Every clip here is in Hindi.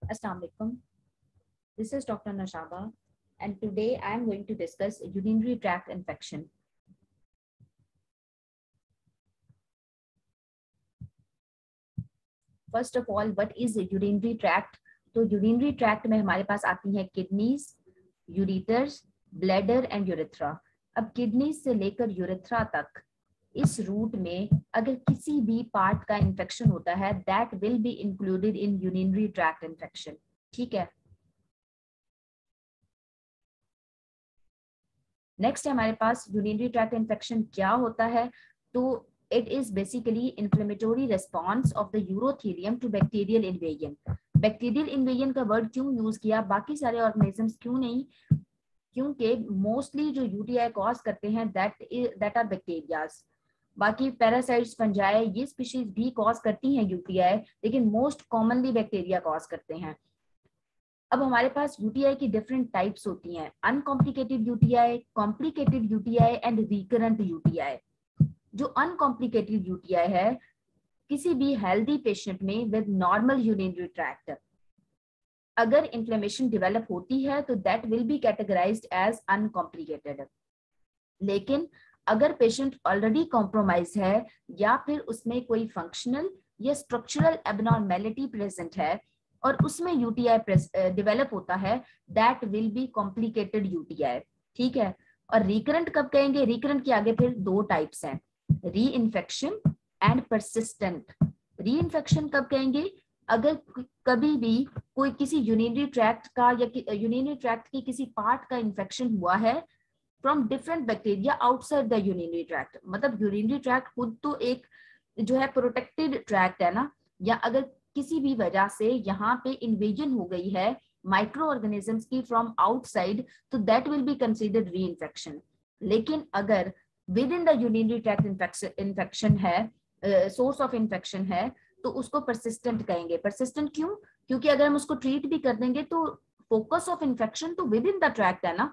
Assalamu alaikum. This is Dr. Nashaba, and today I am going to discuss urinary tract infection. First of all, what is urinary tract? तो urinary tract में हमारे पास आती हैं kidneys, ureters, bladder and urethra. अब kidneys से लेकर urethra तक इस रूट में अगर किसी भी पार्ट का इन्फेक्शन होता है, that will be included in urinary tract infection. ठीक है. नेक्स्ट हमारे पास यूरिनरी ट्रैक्ट इन्फेक्शन क्या होता है, तो it is basically inflammatory response of the urothelium to bacterial invasion. Bacterial invasion का वर्ड क्यों यूज किया, बाकी सारे ऑर्गेनिजम्स क्यों नहीं? क्योंकि मोस्टली जो यूटीआई कॉज करते हैं दैट आर बैक्टीरियाज. बाकी पैरासाइट्स, फंजाई, ये स्पीशीज भी कॉज करती हैं यूटीआई, लेकिन मोस्ट कॉमनली बैक्टीरिया कॉज करते हैं. अब हमारे पास यूटीआई की डिफरेंट टाइप्स होती हैं, uncomplicated UTI, complicated UTI and recurrent UTI. जो अनकॉम्प्लिकेटेड यूटीआई है किसी भी हेल्दी पेशेंट में विद नॉर्मल यूरिनरी ट्रैक्ट, अगर इन्फ्लेमेशन डेवलप होती है तो that will be categorized as uncomplicated. लेकिन अगर पेशेंट ऑलरेडी कॉम्प्रोमाइज है या फिर उसमें कोई फंक्शनल या स्ट्रक्चरल एबनॉर्मेलिटी प्रेजेंट है और उसमें यूटीआई डेवलप होता है, that will be complicated UTI. ठीक है. और रिकरेंट कब कहेंगे? रिकरेंट के आगे फिर दो टाइप्स हैं, reinfection and persistent. Reinfection कब कहेंगे? अगर कभी भी कोई किसी यूरिनरी ट्रैक्ट का या यूरिनरी ट्रैक्ट की किसी पार्ट का इन्फेक्शन हुआ है from different bacteria outside the urinary tract. मतलब यूरिनरी ट्रैक्ट खुद तो एक जो है प्रोटेक्टेड ट्रैक्ट है ना, या अगर किसी भी वजह से यहाँ पे इन्वेजन हो गई है माइक्रो ऑर्गेनिजम्स की फ्रॉम आउटसाइड, तो that will be considered reinfection. लेकिन अगर within the urinary tract infection है, सोर्स ऑफ इन्फेक्शन है, तो उसको परसिस्टेंट कहेंगे. परसिस्टेंट क्यों? क्योंकि अगर हम उसको ट्रीट भी कर देंगे तो फोकस ऑफ इन्फेक्शन तो विद इन द ट्रैक्ट है ना,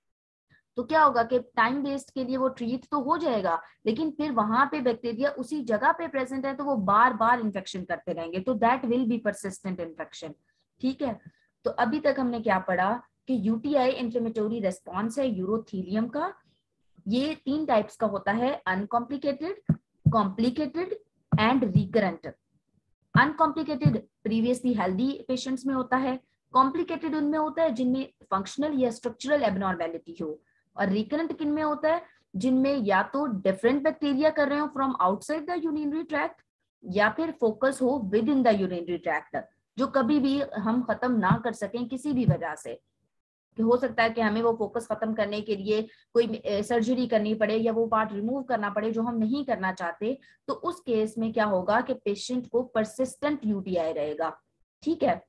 तो क्या होगा कि टाइम वेस्ट के लिए वो ट्रीट तो हो जाएगा, लेकिन फिर वहां पे बैक्टीरिया उसी जगह पे प्रेजेंट है तो वो बार बार इन्फेक्शन करते रहेंगे, तो that will be persistent infection. ठीक है. तो अभी तक हमने क्या पढ़ा कि यूटीआई इन्फ्लेमेटरी रेस्पॉन्स है यूरोथेलियम का. ये तीन टाइप्स का होता है, uncomplicated, complicated and recurrent. Uncomplicated previously healthy patients में होता है, कॉम्प्लिकेटेड उनमें होता है जिनमें फंक्शनल या स्ट्रक्चरल एबनॉर्मेलिटी हो, और रिकरेंट किन में होता है? जिनमें या तो डिफरेंट बैक्टीरिया कर रहे हो from outside the urinary tract या फिर फोकस हो within the urinary tract, जो कभी भी हम खत्म ना कर सकें किसी भी वजह से. कि हो सकता है कि हमें वो फोकस खत्म करने के लिए कोई सर्जरी करनी पड़े या वो पार्ट रिमूव करना पड़े जो हम नहीं करना चाहते, तो उस केस में क्या होगा कि पेशेंट को परसिस्टेंट यूटीआई रहेगा. ठीक है.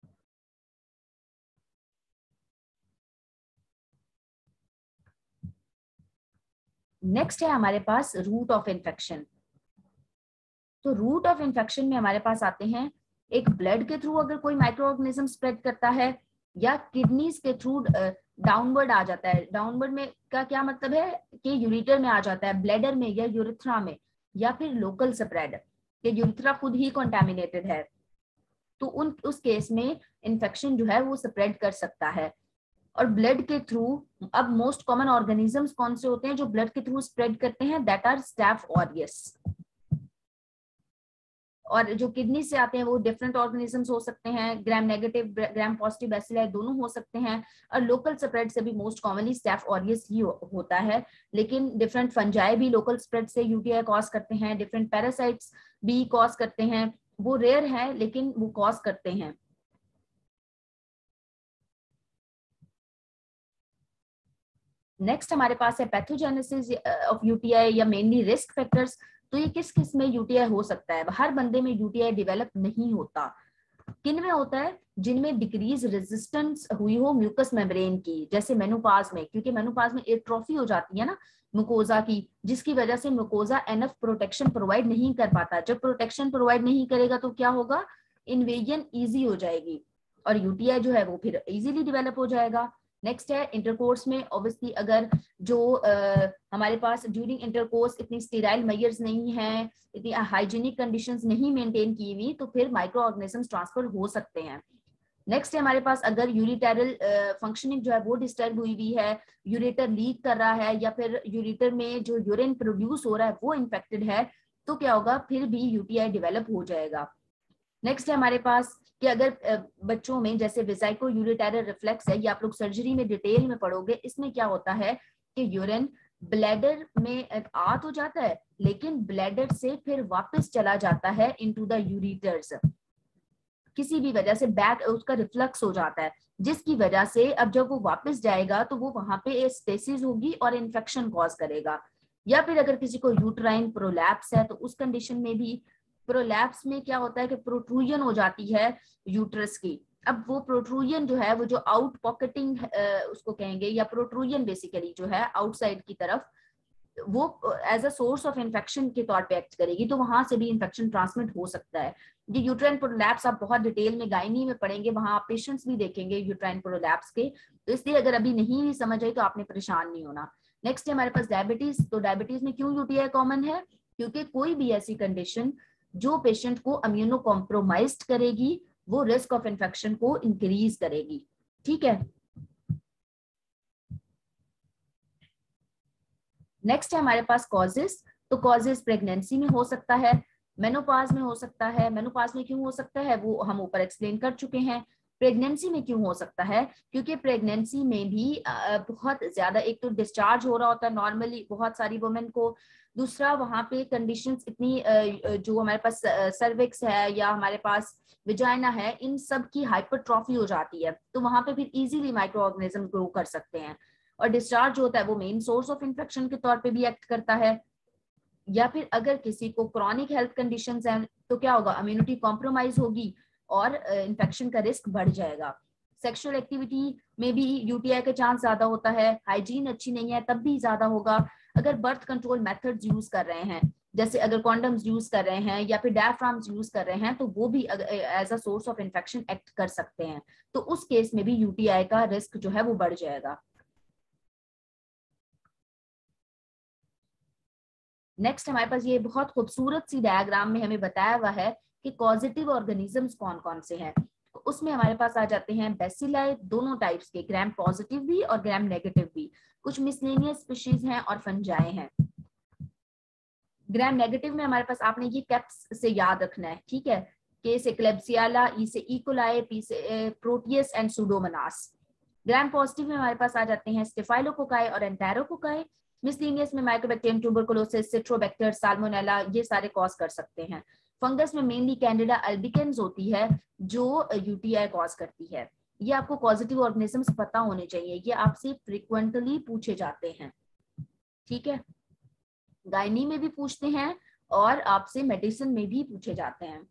नेक्स्ट है हमारे पास रूट ऑफ इन्फेक्शन. तो रूट ऑफ इन्फेक्शन में हमारे पास आते हैं, एक ब्लड के थ्रू अगर कोई माइक्रो ऑर्गेनिज्म स्प्रेड करता है, या किडनीज के थ्रू डाउनवर्ड आ जाता है. डाउनवर्ड में का क्या मतलब है कि यूरिटर में आ जाता है, ब्लैडर में या यूरिथ्रा में, या फिर लोकल स्प्रेड कि यूरिथ्रा खुद ही कंटामिनेटेड है, तो उस केस में इन्फेक्शन जो है वो स्प्रेड कर सकता है. और ब्लड के थ्रू, अब मोस्ट कॉमन ऑर्गेनिजम्स कौन से होते हैं जो ब्लड के थ्रू स्प्रेड करते हैं? That are staph aureus. और जो किडनी से आते हैं वो डिफरेंट ऑर्गेनिजम्स हो सकते हैं, gram negative, gram positive bacilli दोनों हो सकते हैं. और लोकल स्प्रेड से भी मोस्ट कॉमनली स्टैफ ऑरियस ही होता है, लेकिन डिफरेंट फंजाई भी लोकल स्प्रेड से यूटीआई कॉज करते हैं, डिफरेंट पैरासाइट्स भी कॉज करते हैं. वो रेयर है लेकिन वो कॉज करते हैं. नेक्स्ट हमारे पास है पैथोजेनेसिस ऑफ यूटीआई या मेनली रिस्क फैक्टर्स. तो ये किस किस में यूटीआई हो सकता है? हर बंदे में यूटीआई डेवलप नहीं होता. किन में होता है? जिनमें डिक्रीज रेजिस्टेंस हुई हो म्यूकस मेम्ब्रेन की, जैसे मेनोपाज में, क्योंकि मेनोपाज में एट्रोफी हो जाती है ना मुकोजा की, जिसकी वजह से मुकोजा एनफ प्रोटेक्शन प्रोवाइड नहीं कर पाता. जब प्रोटेक्शन प्रोवाइड नहीं करेगा तो क्या होगा? इन्वेजन इजी हो जाएगी और यूटीआई जो है वो फिर इजीली डेवलप हो जाएगा. नेक्स्ट है इंटरकोर्स में. ऑब्वियसली अगर जो हमारे पास ड्यूरिंग इंटरकोर्स इतनी स्टेराइल मेजर्स नहीं है, इतनी हाइजीनिक कंडीशंस नहीं मेंटेन की हुई, तो फिर माइक्रो ऑर्गेनिजम्स ट्रांसफर हो सकते हैं. नेक्स्ट है हमारे पास अगर यूरिटेरल फंक्शनिंग जो है वो डिस्टर्ब हुई है, यूरेटर लीक कर रहा है या फिर यूरेटर में जो यूरिन प्रोड्यूस हो रहा है वो इन्फेक्टेड है, तो क्या होगा, फिर भी यूटीआई डेवलप हो जाएगा। नेक्स्ट है हमारे पास कि अगर बच्चों में जैसे वेसाइको यूरिटेरल रिफ्लेक्स है, ये आप लोग सर्जरी में डिटेल में पढ़ोगे, इसमें क्या होता है कि यूरिन ब्लैडर में आ तो जाता है लेकिन ब्लैडर से फिर वापस चला जाता है इनटू द यूरिटर्स, किसी भी वजह से बैक उसका रिफ्लक्स हो जाता है, जिसकी वजह से अब जब वो वापस जाएगा तो वो वहां पे स्टेसिस होगी और इन्फेक्शन कॉज करेगा। या फिर अगर किसी को यूट्राइन प्रोलैप्स है तो उस कंडीशन में भी, प्रोलैप्स में क्या होता है कि प्रोट्रूजन हो जाती है यूट्रस की। अब वो प्रोट्रूजन जो है वो जो आउट पॉकेटिंग उसको कहेंगे, या प्रोट्रूजन बेसिकली जो है आउटसाइड की तरफ, वो as a source of infection के तौर पे एक्ट करेगी, तो वहां से भी इन्फेक्शन ट्रांसमिट हो सकता है। ये यूट्राइन प्रोलैप्स आप बहुत डिटेल में गायनी में पढ़ेंगे, वहां आप पेशेंट्स भी देखेंगे यूट्राइन प्रोलैप्स के, तो इसलिए अगर अभी नहीं समझ आई तो आपने परेशान नहीं होना। नेक्स्ट है हमारे पास डायबिटीज। तो डायबिटीज में क्यों यूटीआई कॉमन है, क्योंकि कोई भी ऐसी कंडीशन जो पेशेंट को इम्यूनो कॉम्प्रोमाइज्ड करेगी वो रिस्क ऑफ इन्फेक्शन को इंक्रीज करेगी। ठीक है, नेक्स्ट है हमारे पास कॉजेस। तो कॉजेस प्रेगनेंसी में हो सकता है, मेनोपाज में हो सकता है। मेनोपाज में क्यों हो सकता है वो हम ऊपर एक्सप्लेन कर चुके हैं। प्रेगनेंसी में क्यों हो सकता है, क्योंकि प्रेगनेंसी में भी बहुत ज्यादा, एक तो डिस्चार्ज हो रहा होता है नॉर्मली बहुत सारी वुमेन को, दूसरा वहां पे कंडीशंस इतनी जो हमारे पास सर्विक्स है या हमारे पास विजाइना है, इन सब की हाइपरट्रॉफी हो जाती है, तो वहां पे फिर इजीली माइक्रो ऑर्गेनिज्म ग्रो कर सकते हैं। और डिस्चार्ज होता है वो मेन सोर्स ऑफ इन्फेक्शन के तौर पे भी एक्ट करता है। या फिर अगर किसी को क्रॉनिक हेल्थ कंडीशंस हैं तो क्या होगा, इम्यूनिटी कॉम्प्रोमाइज होगी और इन्फेक्शन का रिस्क बढ़ जाएगा। सेक्सुअल एक्टिविटी में भी यूटीआई का चांस ज्यादा होता है, हाइजीन अच्छी नहीं है तब भी ज्यादा होगा। अगर बर्थ कंट्रोल मेथड्स यूज कर रहे हैं, जैसे अगर कॉन्डम्स यूज कर रहे हैं या फिर डायफ्राम्स यूज कर रहे हैं, तो वो भी as a source of infection act कर सकते हैं, तो उस केस में भी यूटीआई का रिस्क जो है वो बढ़ जाएगा। नेक्स्ट हमारे पास ये बहुत खूबसूरत सी डायग्राम में हमें बताया हुआ है कि कॉजेटिव ऑर्गेनिजम्स कौन कौन से हैं। तो उसमें हमारे पास आ जाते हैं बेसिलाई, दोनों टाइप्स के, ग्राम पॉजिटिव भी और ग्राम नेगेटिव भी, कुछ मिसलेनियस स्पीशीज हैं और फंजाई हैं। ग्राम नेगेटिव में हमारे पास आपने ये कैप्स से याद रखना है, ठीक है, के से क्लेब्सियाला, ई से इकोलाई, पी से Proteus and Pseudomonas. Gram positive में हमारे पास आ जाते हैं स्टेफाइलोकोकाई और एंटेरोकोकाई। मिसलिनियस में माइकोबैक्टीरियम, ट्यूबरकुलोसिस, सिट्रोबैक्टर, साल्मोनेला, ये सारे कॉज कर सकते हैं। फंगस में मेनली कैंडिडा अल्बिकेंस होती है जो यूटीआई कॉज करती है। ये आपको पॉजिटिव ऑर्गेनिजम्स पता होने चाहिए, ये आपसे फ्रिक्वेंटली पूछे जाते हैं। ठीक है, गायनी में भी पूछते हैं और आपसे मेडिसिन में भी पूछे जाते हैं।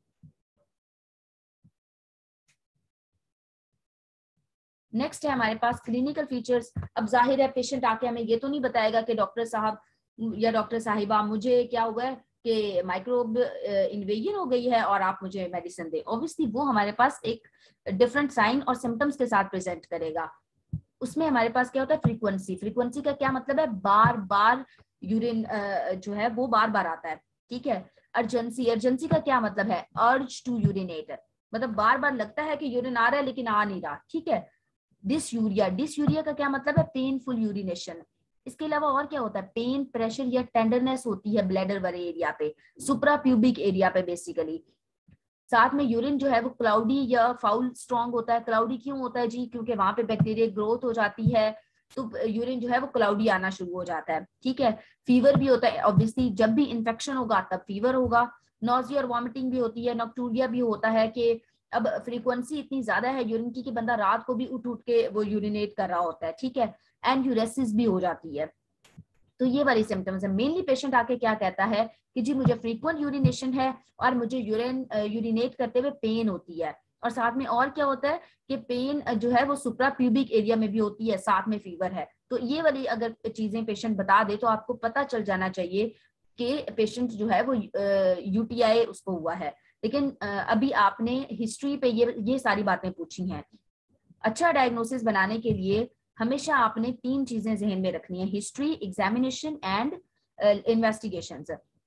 नेक्स्ट है हमारे पास क्लिनिकल फीचर्स। अब जाहिर है पेशेंट आके हमें ये तो नहीं बताएगा कि डॉक्टर साहब या डॉक्टर साहिबा मुझे क्या हुआ है कि माइक्रोब इन्वेजन हो गई है और आप मुझे मेडिसिन दें। ऑब्वियसली वो हमारे पास एक डिफरेंट साइन और सिम्टम्स के साथ प्रेजेंट करेगा। उसमें हमारे पास क्या होता है, फ्रीक्वेंसी। फ्रीक्वेंसी का क्या मतलब है, बार बार यूरिन जो है वो बार बार आता है। ठीक है, अर्जेंसी, अर्जेंसी का क्या मतलब है, अर्ज टू यूरिनेट, मतलब बार बार लगता है कि यूरिन आ रहा है लेकिन आ नहीं रहा। ठीक है, डिसयूरिया, डिसयूरिया का क्या मतलब है, पेनफुल यूरिनेशन। इसके अलावा और क्या होता है, पेन, प्रेशर या टेंडरनेस होती है ब्लैडर वाले एरिया पे, सुप्रा प्यूबिक एरिया पे बेसिकली। साथ में यूरिन जो है वो क्लाउडी या फाउल स्ट्रॉन्ग होता है। क्लाउडी क्यों होता है जी, क्योंकि वहां पे बैक्टीरिया ग्रोथ हो जाती है, तो यूरिन जो है वो क्लाउडी आना शुरू हो जाता है। ठीक है, फीवर भी होता है, ऑब्वियसली जब भी इन्फेक्शन होगा तब फीवर होगा। नॉजिया और वॉमिटिंग भी होती है। नॉक्टूरिया भी होता है कि अब फ्रीक्वेंसी इतनी ज्यादा है यूरिन की कि बंदा रात को भी उठ उठ के वो यूरिनेट कर रहा होता है। ठीक है, एंड यूरेसिस भी हो जाती है। तो ये वाली सिम्टम्स है। मेनली पेशेंट आके क्या कहता है कि जी मुझे फ्रीक्वेंट यूरिनेशन है और मुझे यूरिनेट करते हुए पेन होती है, और साथ में और क्या होता है कि पेन जो है वो सुप्रा प्यूबिक एरिया में भी होती है, साथ में फीवर है। तो ये वाली अगर चीजें पेशेंट बता दे तो आपको पता चल जाना चाहिए कि पेशेंट जो है वो यूटीआई उसको हुआ है। लेकिन अभी आपने हिस्ट्री पे ये सारी बातें पूछी हैं। अच्छा डायग्नोसिस बनाने के लिए हमेशा आपने 3 चीजें जहन में रखनी है, हिस्ट्री, एग्जामिनेशन एंड इन्वेस्टिगेशंस।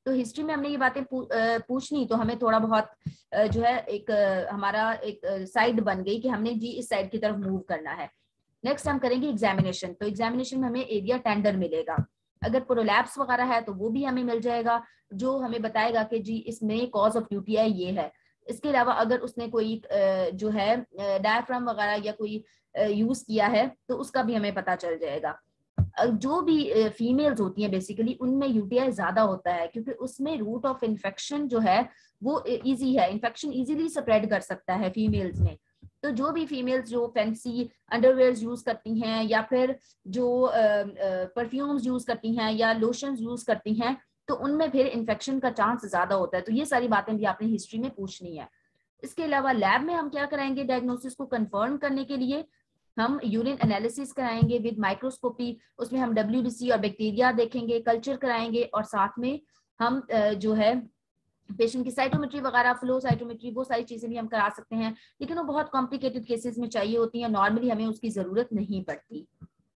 तो हिस्ट्री में हमने ये बातें पूछनी, तो हमें थोड़ा बहुत जो है एक हमारा एक साइड बन गई कि हमने जी इस साइड की तरफ मूव करना है। नेक्स्ट हम करेंगे एग्जामिनेशन। तो एग्जामिनेशन में हमें एरिया टेंडर मिलेगा, अगर प्रोलैप्स वगैरह है तो वो भी हमें मिल जाएगा, जो हमें बताएगा कि जी इसमें कॉज ऑफ यूटीआई ये है। इसके अलावा अगर उसने कोई जो है डायफ्राम वगैरह या कोई यूज किया है तो उसका भी हमें पता चल जाएगा। जो भी फीमेल्स होती हैं बेसिकली उनमें यूटीआई ज्यादा होता है, क्योंकि उसमें रूट ऑफ इन्फेक्शन जो है वो इजी है, इन्फेक्शन इजीली स्प्रेड कर सकता है फीमेल्स में। तो जो भी फीमेल्स जो फैंसी अंडरवेयर यूज करती हैं या फिर जो परफ्यूम्स यूज करती हैं या लोशंस यूज करती हैं, तो उनमें फिर इन्फेक्शन का चांस ज्यादा होता है। तो ये सारी बातें भी आपने हिस्ट्री में पूछनी है। इसके अलावा लैब में हम क्या कराएंगे, डायग्नोसिस को कंफर्म करने के लिए हम यूरिन एनालिसिस कराएंगे विद माइक्रोस्कोपी। उसमें हम WBC और बैक्टीरिया देखेंगे, कल्चर कराएंगे, और साथ में हम जो है पेशेंट की साइटोमेट्री वगैरह, फ्लो साइटोमेट्री, वो सारी चीजें भी हम करा सकते हैं, लेकिन वो बहुत कॉम्प्लिकेटेड केसेस में चाहिए होती है, नॉर्मली हमें उसकी जरूरत नहीं पड़ती।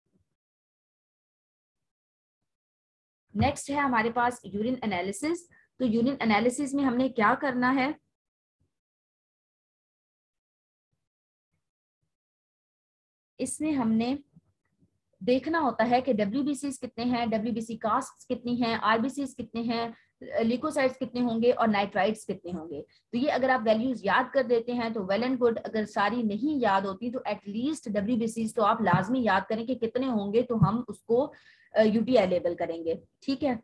नेक्स्ट है हमारे पास यूरिन एनालिसिस। तो यूरिन एनालिसिस में हमने क्या करना है, इसमें हमने देखना होता है कि WBCs कितने हैं, WBC कास्ट कितनी हैं, RBCs कितने हैं, लिकोसाइट्स कितने होंगे और नाइट्राइट्स कितने होंगे। तो ये अगर आप वैल्यूज याद कर देते हैं तो वेल एंड गुड, अगर सारी नहीं याद होती तो एटलीस्ट WBCs तो आप लाजमी याद करें कि कितने होंगे, तो हम उसको UTI लेबल करेंगे। ठीक है,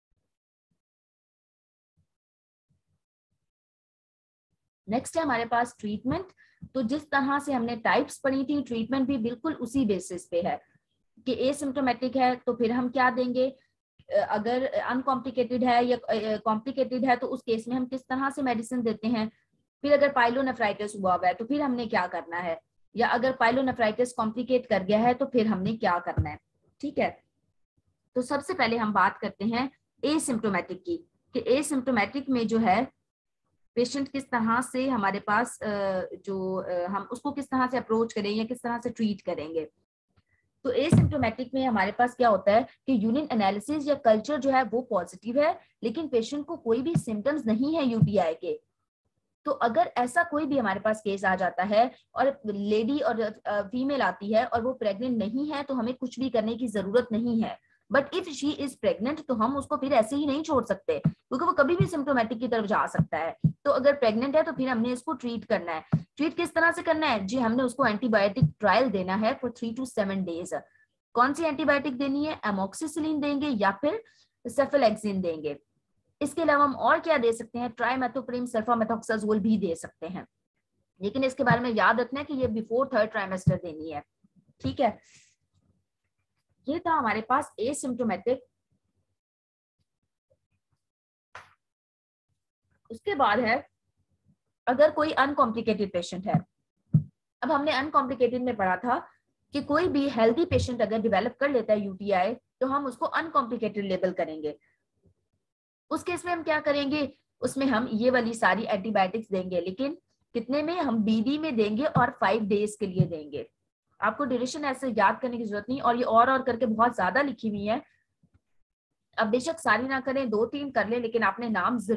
नेक्स्ट है हमारे पास ट्रीटमेंट। तो जिस तरह से हमने टाइप्स पढ़ी थी, ट्रीटमेंट भी बिल्कुल उसी बेसिस पे है कि एसिम्प्टोमेटिक है तो फिर हम क्या देंगे, अगर अनकॉम्प्लिकेटेड है या कॉम्प्लिकेटेड है तो उस केस में हम किस तरह से मेडिसिन देते हैं, फिर अगर पाइलोनेफ्राइटिस हुआ हुआ है तो फिर हमने क्या करना है, या अगर पाइलोनेफ्राइटिस कॉम्प्लिकेट कर गया है तो फिर हमने क्या करना है। ठीक है, तो सबसे पहले हम बात करते हैं एसिम्प्टोमेटिक की, कि एसिम्प्टोमेटिक में जो है पेशेंट किस तरह से हमारे पास हम उसको किस तरह से अप्रोच करें या किस तरह से ट्रीट करेंगे। तो एसिम्प्टोमेटिक में हमारे पास क्या होता है कि यूरिन एनालिसिस या कल्चर जो है वो पॉजिटिव है, लेकिन पेशेंट को कोई भी सिम्टम्स नहीं है यूटीआई के। तो अगर ऐसा कोई भी हमारे पास केस आ जाता है और लेडी और फीमेल आती है और वो प्रेग्नेंट नहीं है, तो हमें कुछ भी करने की जरूरत नहीं है। But if she is pregnant तो हम उसको फिर ऐसे ही नहीं छोड़ सकते, क्योंकि वो कभी भी सिम्टोमेटिक की तरफ जा सकता है। तो अगर प्रेग्नेंट है तो फिर हमने इसको ट्रीट करना है। ट्रीट किस तरह से करना है जी, हमने उसको एंटीबायोटिक ट्रायल देना है फॉर 3 to 7 days। कौन सी एंटीबायोटिक देनी है, एमोक्सिसिलिन देंगे या फिर सेफेलेक्सिन देंगे। इसके अलावा हम और क्या दे सकते हैं, ट्राइमेथोप्रिम सल्फामेथोक्साजोल भी दे सकते हैं, लेकिन इसके बारे में याद रखना है कि ये बिफोर 3rd ट्राइमेस्टर देनी है। ठीक है, ये था हमारे पास एसिम्प्टोमेटिक। उसके बाद है अगर कोई अनकॉम्प्लिकेटेड पेशेंट है। अब हमने अनकॉम्प्लिकेटेड में पढ़ा था कि कोई भी हेल्दी पेशेंट अगर डेवलप कर लेता है यूटीआई तो हम उसको अनकॉम्प्लिकेटेड लेबल करेंगे। उस केस में हम क्या करेंगे, उसमें हम ये वाली सारी एंटीबायोटिक्स देंगे, लेकिन कितने में, हम BD में देंगे और 5 days के लिए देंगे। आपको ड्यूरेशन ऐसे याद करने की जरूरत नहीं, और ये और करके बहुत ज्यादा लिखी हुई है। अब बेशक सारी ना करें, 2-3 कर ले, लेकिन आपने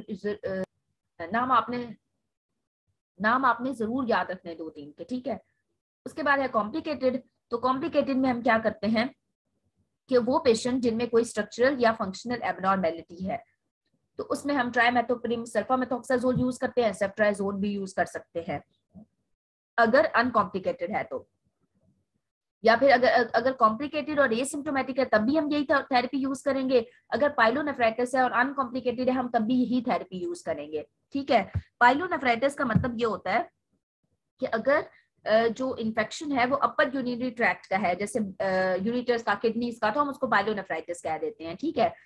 नाम आपने जरूर याद रखने 2-3 के। ठीक है, उसके बाद है कॉम्प्लिकेटेड। तो कॉम्प्लिकेटेड में हम क्या करते हैं कि वो पेशेंट जिनमें कोई स्ट्रक्चरल या फंक्शनल एबनॉर्मेलिटी है, तो उसमें हम ट्राइमेथोप्रिम सल्फामेथोक्साजोल यूज करते हैं, सेफ्ट्राइजोन भी यूज कर सकते हैं अगर अनकॉम्प्लिकेटेड है तो। या फिर अगर कॉम्प्लिकेटेड और एसिम्प्टोमेटिक है तब भी हम यही थेरेपी यूज करेंगे। अगर पाइलोनेफ्राइटिस है और अनकॉम्प्लिकेटेड है हम तब भी यही थेरेपी यूज करेंगे। ठीक है, पाइलोनेफ्राइटिस का मतलब ये होता है कि अगर जो इन्फेक्शन है वो अपर यूरिनरी ट्रैक्ट का है, जैसे यूरिटर्स का, किडनीज का, तो हम उसको पाइलोनेफ्राइटिस कह देते हैं। ठीक है,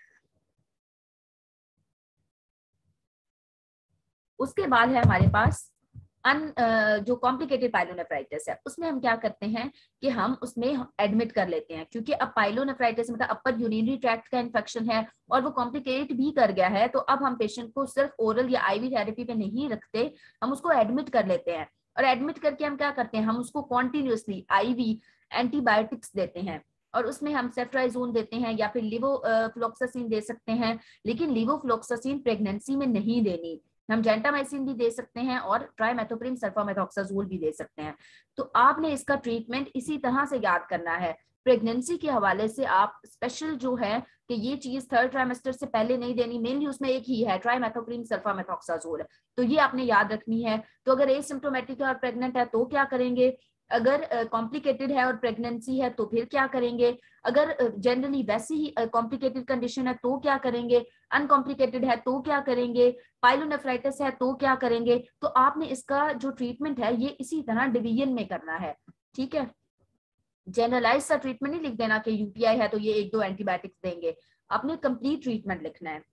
उसके बाद है हमारे पास जो कॉम्प्लिकेटेड पाइलोनेफ्राइटिस है, उसमें हम क्या करते हैं कि हम उसमें एडमिट कर लेते हैं, क्योंकि अब पाइलोनेफ्राइटिस मतलब अपर यूरिनरी ट्रैक्ट का इन्फेक्शन है और वो कॉम्प्लिकेट भी कर गया है, तो अब हम पेशेंट को सिर्फ ओरल या IV थेरेपी पे नहीं रखते, हम उसको एडमिट कर लेते हैं। और एडमिट करके हम क्या करते हैं, हम उसको कॉन्टिन्यूसली IV एंटीबायोटिक्स देते हैं। और उसमें हम सेफ्ट्राइजोन देते हैं या फिर लिवोफ्लोक्सासिन दे सकते हैं, लेकिन लिवोफ्लोक्सासिन प्रेगनेंसी में नहीं देनी। हम जेंटामाइसिन भी दे सकते हैं और ट्राइमेथोप्रिम सल्फामेथोक्साजोल भी दे सकते हैं। तो आपने इसका ट्रीटमेंट इसी तरह से याद करना है। प्रेगनेंसी के हवाले से आप स्पेशल जो है कि ये चीज थर्ड ट्राइमेस्टर से पहले नहीं देनी, मेनली उसमें एक ही है ट्राइमेथोप्रिम सल्फामेथोक्साजोल, तो ये आपने याद रखनी है। तो अगर एसिम्प्टोमेटिक है और प्रेग्नेंट है तो क्या करेंगे, अगर कॉम्प्लिकेटेड है और प्रेगनेंसी है तो फिर क्या करेंगे, अगर जनरली वैसी ही कॉम्प्लिकेटेड कंडीशन है तो क्या करेंगे, अनकॉम्प्लिकेटेड है तो क्या करेंगे, पाइलोनेफ्राइटिस है तो क्या करेंगे। तो आपने इसका जो ट्रीटमेंट है ये इसी तरह डिवीजन में करना है, ठीक है। जनरलाइज सा ट्रीटमेंट नहीं लिख देना कि यूटीआई है तो ये 1-2 एंटीबायोटिक्स देंगे, आपने कंप्लीट ट्रीटमेंट लिखना है।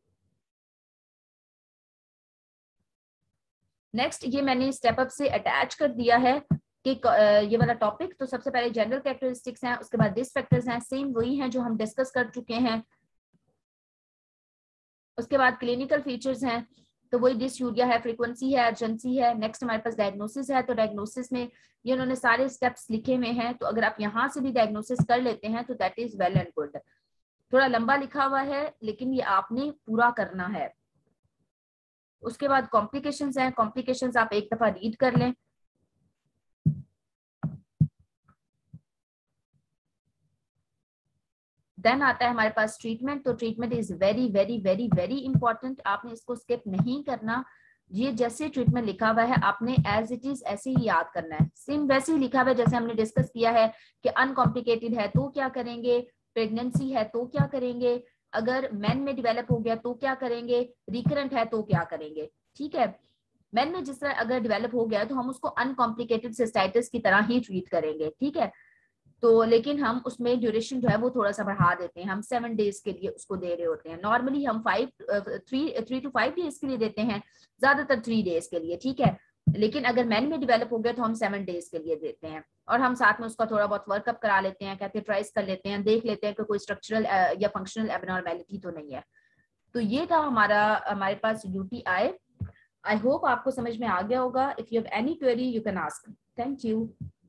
नेक्स्ट ये मैंने स्टेप अप से अटैच कर दिया है कि ये वाला टॉपिक। तो सबसे पहले जनरल कैरेक्टरिस्टिक्स हैं, उसके बाद रिस्क फैक्टर्स हैं, सेम वही हैं जो हम डिस्कस कर चुके हैं। उसके बाद क्लिनिकल फीचर्स हैं, तो वही डिसयूरिया है, फ्रीक्वेंसी है, अर्जेंसी है। नेक्स्ट हमारे पास डायग्नोसिस है, तो डायग्नोसिस में ये उन्होंने सारे स्टेप्स लिखे हुए हैं, तो अगर आप यहाँ से भी डायग्नोसिस कर लेते हैं तो that is well and good. थोड़ा लंबा लिखा हुआ है लेकिन ये आपने पूरा करना है। उसके बाद कॉम्प्लिकेशंस हैं, कॉम्प्लिकेशंस आप एक दफा रीड कर लें। देन आता है हमारे पास ट्रीटमेंट। तो treatment is very very very very important, आपने इसको स्किप नहीं करना। ये जैसे ट्रीटमेंट लिखा हुआ है आपने एज इट इज ऐसे ही याद करना है, सेम वैसे ही लिखा हुआ है जैसे हमने डिस्कस किया है कि अनकॉम्प्लिकेटेड है तो क्या करेंगे, प्रेगनेंसी है तो क्या करेंगे, अगर मैन में डेवलप हो गया तो क्या करेंगे, रिकरेंट है तो क्या करेंगे, ठीक है। मैन में जिस तरह अगर डेवलप हो गया तो हम उसको अनकॉम्प्लिकेटेड सिस्टाइटिस की तरह ही ट्रीट करेंगे, ठीक है। तो लेकिन हम उसमें ड्यूरेशन जो है वो थोड़ा सा बढ़ा देते हैं, हम 7 डेज के लिए उसको दे रहे होते हैं। नॉर्मली हम 3 to 5 डेज के लिए देते हैं, ज्यादातर 3 डेज के लिए, ठीक है। लेकिन अगर मैन में डेवलप हो गया तो हम 7 डेज के लिए देते हैं, और हम साथ में उसका थोड़ा बहुत वर्कअप करा लेते हैं, कैथेटराइज कर लेते हैं, देख लेते हैं कि कोई स्ट्रक्चरल या फंक्शनल एबनॉर्मेलिटी तो नहीं है। तो ये था हमारे पास यूटीआई। आई होप आपको समझ में आ गया होगा। If you have any query you can ask. Thank you.